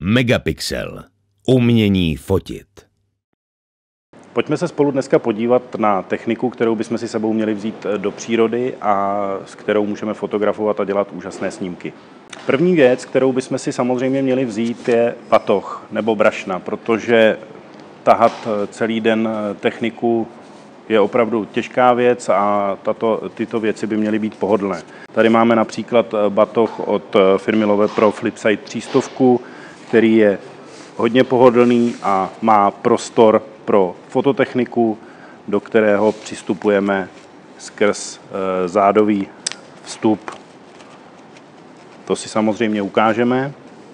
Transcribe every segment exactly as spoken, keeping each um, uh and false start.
Megapixel. Umění fotit. Pojďme se spolu dneska podívat na techniku, kterou bychom si sebou měli vzít do přírody a s kterou můžeme fotografovat a dělat úžasné snímky. První věc, kterou bychom si samozřejmě měli vzít, je batoh nebo brašna, protože tahat celý den techniku je opravdu těžká věc a tato, tyto věci by měly být pohodlné. Tady máme například batoh od firmy Lovepro Flipside tři sta, který je hodně pohodlný a má prostor pro fototechniku, do kterého přistupujeme skrz zádový vstup. To si samozřejmě ukážeme.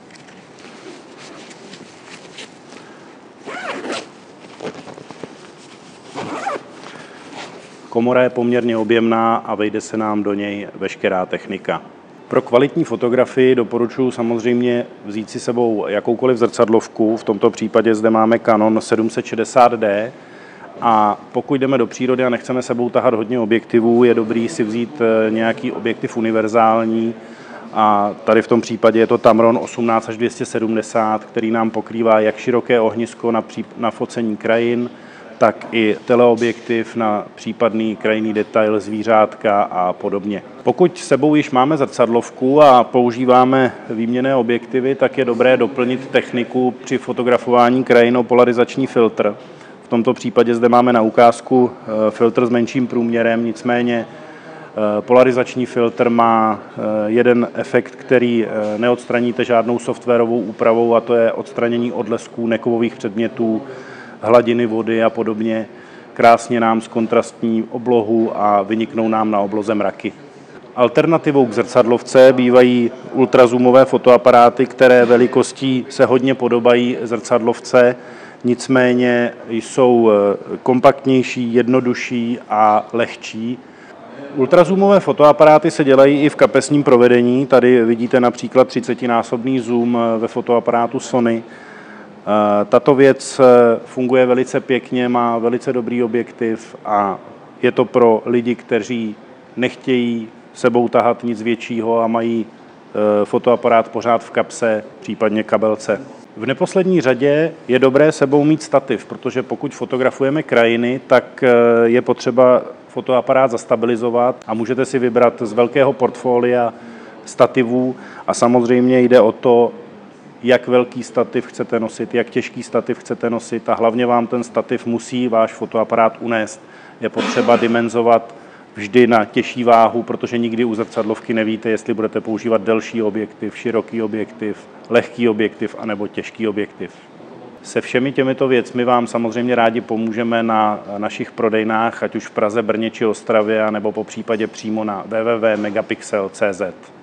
Komora je poměrně objemná a vejde se nám do něj veškerá technika. Pro kvalitní fotografii doporučuji samozřejmě vzít si sebou jakoukoliv zrcadlovku. V tomto případě zde máme Canon sedm set šedesát D. A pokud jdeme do přírody a nechceme sebou tahat hodně objektivů, je dobrý si vzít nějaký objektiv univerzální. A tady v tom případě je to Tamron osmnáct až dvě stě sedmdesát, který nám pokrývá jak široké ohnisko na, pří, na focení krajin, tak i teleobjektiv na případný krajinný detail, zvířátka a podobně. Pokud sebou již máme zrcadlovku a používáme výměnné objektivy, tak je dobré doplnit techniku při fotografování krajin o polarizační filtr. V tomto případě zde máme na ukázku filtr s menším průměrem, nicméně polarizační filtr má jeden efekt, který neodstraníte žádnou softwarovou úpravou, a to je odstranění odlesků, nekovových předmětů, hladiny vody a podobně. Krásně nám zkontrastní oblohu a vyniknou nám na obloze mraky. Alternativou k zrcadlovce bývají ultrazoomové fotoaparáty, které velikostí se hodně podobají zrcadlovce, nicméně jsou kompaktnější, jednodušší a lehčí. Ultrazoomové fotoaparáty se dělají i v kapesním provedení. Tady vidíte například třicetinásobný zoom ve fotoaparátu Sony. Tato věc funguje velice pěkně, má velice dobrý objektiv a je to pro lidi, kteří nechtějí sebou tahat nic většího a mají fotoaparát pořád v kapse, případně kabelce. V neposlední řadě je dobré sebou mít stativ, protože pokud fotografujeme krajiny, tak je potřeba fotoaparát zastabilizovat a můžete si vybrat z velkého portfolia stativů a samozřejmě jde o to, jak velký stativ chcete nosit, jak těžký stativ chcete nosit a hlavně vám ten stativ musí váš fotoaparát unést. Je potřeba dimenzovat vždy na těžší váhu, protože nikdy u zrcadlovky nevíte, jestli budete používat delší objektiv, široký objektiv, lehký objektiv anebo těžký objektiv. Se všemi těmito věcmi vám samozřejmě rádi pomůžeme na našich prodejnách, ať už v Praze, Brně či Ostravě, nebo po případě přímo na w w w tečka megapixel tečka c z.